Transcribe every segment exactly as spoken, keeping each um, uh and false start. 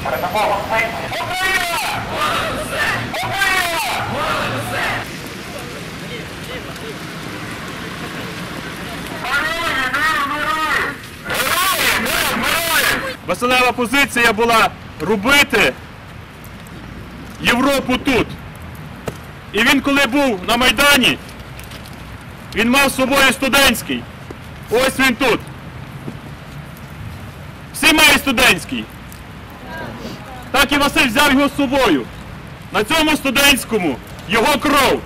Василева позиція була робити Європу тут. І він, коли був на Майдані, він мав з собою студентський. Ось він тут. Всі мають студентський. Так і Василь взяв його з собою. На цьому студентському його кров.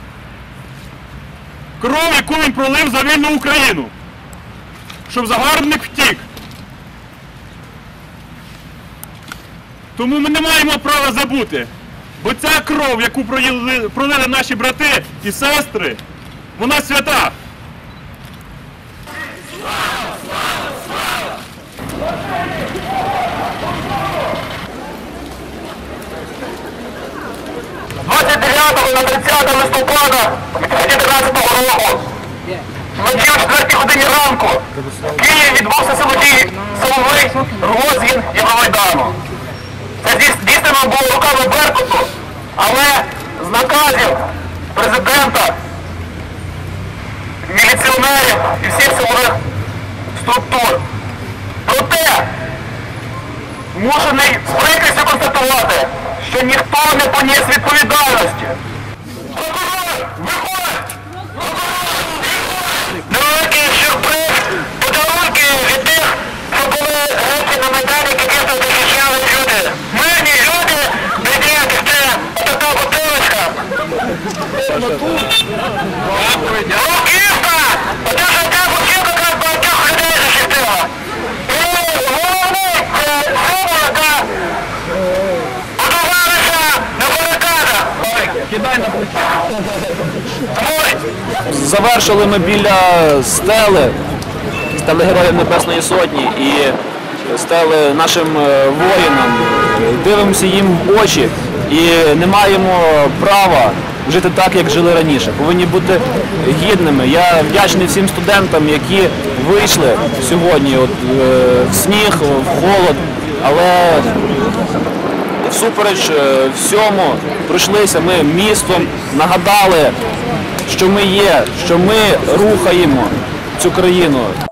Кров, яку він пролив за вільну Україну. Щоб загарбник втік. Тому ми не маємо права забути. Бо ця кров, яку пролили, пролили наші брати і сестри, вона свята. Слава, слава, слава! двадцять дев'ятого на тридцяте листопада дві тисячі тринадцятого року вночі о четвертій годині ранку в Києві відбувся силовий розгін Євромайдану. Це здійснено було руками Беркуту, але з наказів президента, міліціонерів і всіх силових структур. Проте, мушений з прикрістю констатувати, що ніхто не поніс відповідальності. Прокурор, виходь! Невеликий сюрприз, подарунки від тих, що були речі на Майдані, які дійсно захищали люди. Мирні люди, без ніяких це така бутилочка. Руківка! Оце ж ця бутилка якраз багатьох людей захистила. І головний це сума, яка будувалася на барикадах. Кидай на Завершили ми біля стели, стели Героїв Небесної Сотні і стели нашим воїнам. Дивимося їм в очі і не маємо права жити так, як жили раніше. Повинні бути гідними. Я вдячний всім студентам, які вийшли сьогодні от, в сніг, в холод, але всупереч всьому пройшлися ми містом, нагадали, що ми є, що ми рухаємо цю країну.